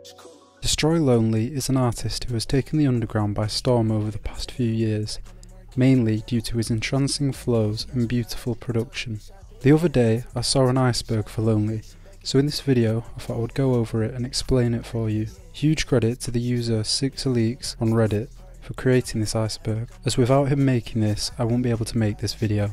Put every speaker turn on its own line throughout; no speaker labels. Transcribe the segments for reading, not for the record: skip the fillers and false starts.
Destroy Lonely is an artist who has taken the underground by storm over the past few years, mainly due to his entrancing flows and beautiful production. The other day I saw an iceberg for Lonely, so in this video I thought I would go over it and explain it for you. Huge credit to the user 6leaks on Reddit for creating this iceberg, as without him making this I won't be able to make this video.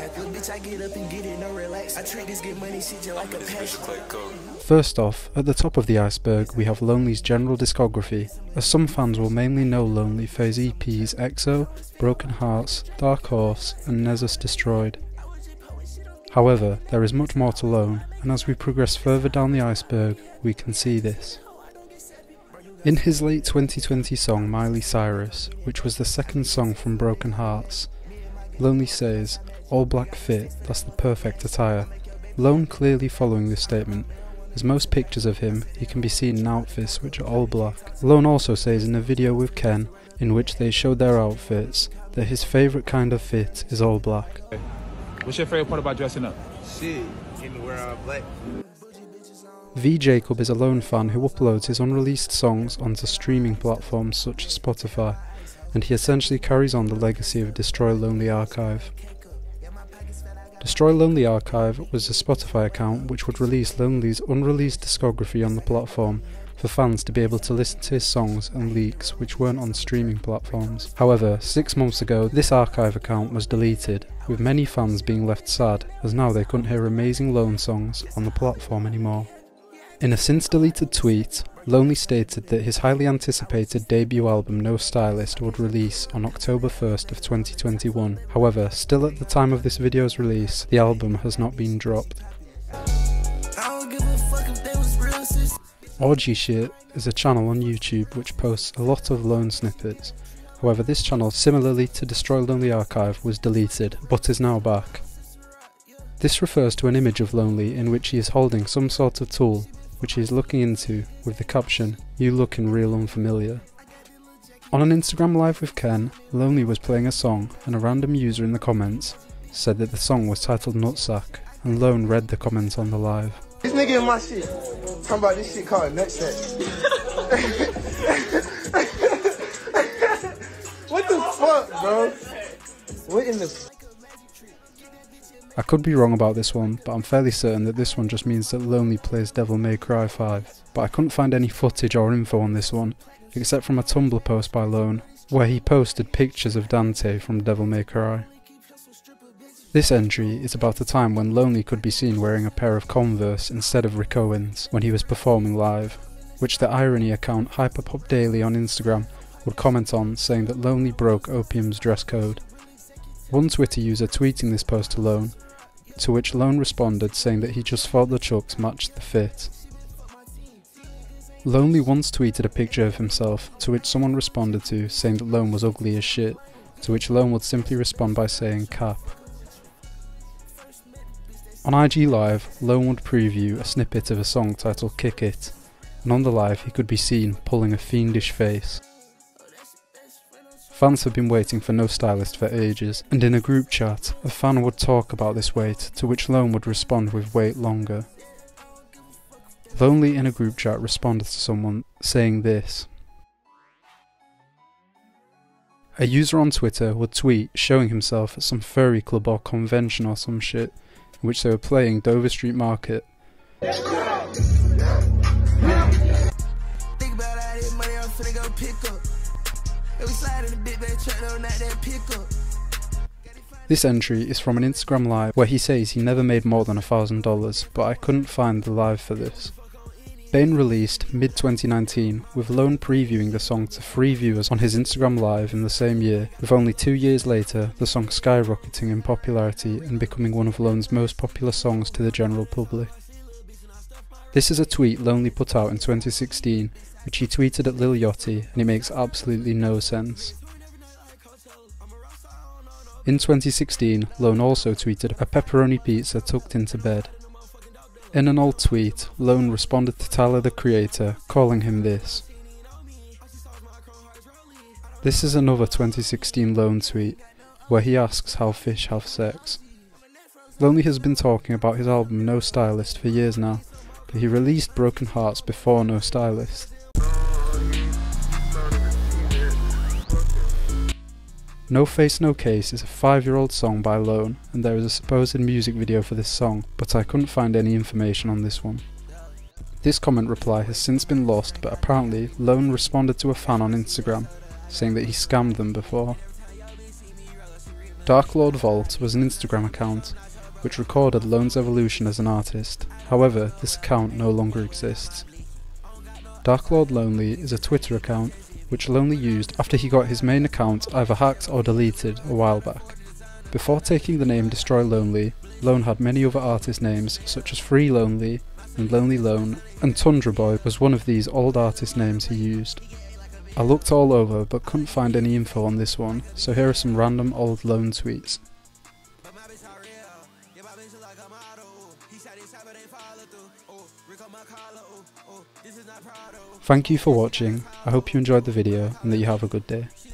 First off, at the top of the iceberg we have Lonely's general discography, as some fans will mainly know Lonely for his EPs EXO, Broken Hearts, Dark Horse and Nessus Destroyed. However, there is much more to Lone, and as we progress further down the iceberg we can see this. In his late 2020 song Miley Cyrus, which was the second song from Broken Hearts, Lonely says, "All black fit, that's the perfect attire." Lone clearly following this statement, as most pictures of him he can be seen in outfits which are all black. Lone also says in a video with Ken, in which they showed their outfits, that his favourite kind of fit is all black.
What's your favourite part about dressing up?
Shit, getting to wear all black.
V Jacob is a Lone fan who uploads his unreleased songs onto streaming platforms such as Spotify, and he essentially carries on the legacy of Destroy Lonely Archive. Destroy Lonely Archive was a Spotify account which would release Lonely's unreleased discography on the platform for fans to be able to listen to his songs and leaks which weren't on streaming platforms. However, 6 months ago this archive account was deleted, with many fans being left sad as now they couldn't hear amazing Lone songs on the platform anymore. In a since deleted tweet, Lonely stated that his highly anticipated debut album No Stylist would release on October 1st of 2021. However, still at the time of this video's release, the album has not been dropped. Orgy Shit is a channel on YouTube which posts a lot of Lone snippets. However, this channel, similarly to Destroy Lonely Archive, was deleted, but is now back. This refers to an image of Lonely in which he is holding some sort of tool, which he is looking into, with the caption, "You lookin' real unfamiliar." On an Instagram live with Ken, Lonely was playing a song and a random user in the comments said that the song was titled Nutsack, and Lone read the comment on the live.
This nigga in my shit, talking about this shit called Nutsack. What the fuck, bro? What in the...
I could be wrong about this one, but I'm fairly certain that this one just means that Lonely plays Devil May Cry 5, but I couldn't find any footage or info on this one, except from a Tumblr post by Lone, where he posted pictures of Dante from Devil May Cry. This entry is about a time when Lonely could be seen wearing a pair of Converse instead of Rick Owens when he was performing live, which the irony account Hyperpop Daily on Instagram would comment on, saying that Lonely broke Opium's dress code. One Twitter user tweeting this post to Lone, to which Lone responded saying that he just thought the chucks matched the fit. Lonely once tweeted a picture of himself, to which someone responded to saying that Lone was ugly as shit, to which Lone would simply respond by saying cap. On IG Live, Lone would preview a snippet of a song titled Kick It, and on the live he could be seen pulling a fiendish face. Fans have been waiting for No Stylist for ages, and in a group chat, a fan would talk about this wait, to which Lone would respond with wait longer. Lonely in a group chat responded to someone saying this. A user on Twitter would tweet showing himself at some furry club or convention or some shit, in which they were playing Dover Street Market. This entry is from an Instagram live where he says he never made more than $1,000, but I couldn't find the live for this. Bane released mid-2019, with Lone previewing the song to 3 viewers on his Instagram live in the same year, with only 2 years later the song skyrocketing in popularity and becoming one of Lone's most popular songs to the general public. This is a tweet Lonely put out in 2016, which he tweeted at Lil Yachty, and it makes absolutely no sense. In 2016, Lone also tweeted a pepperoni pizza tucked into bed. In an old tweet, Lone responded to Tyler the Creator, calling him this. This is another 2016 Lone tweet, where he asks how fish have sex. Lonely has been talking about his album No Stylist for years now, but he released Broken Hearts before No Stylist. No Face No Case is a 5-year-old song by Lone, and there is a supposed music video for this song, but I couldn't find any information on this one. This comment reply has since been lost, but apparently Lone responded to a fan on Instagram, saying that he scammed them before. Dark Lord Vault was an Instagram account, which recorded Lone's evolution as an artist. However, this account no longer exists. Dark Lord Lonely is a Twitter account which Lonely used after he got his main account either hacked or deleted a while back. Before taking the name Destroy Lonely, Lone had many other artist names such as Free Lonely and Lonely Lone, and Tundra Boy was one of these old artist names he used. I looked all over but couldn't find any info on this one, so here are some random old Lone tweets. Thank you for watching, I hope you enjoyed the video and that you have a good day.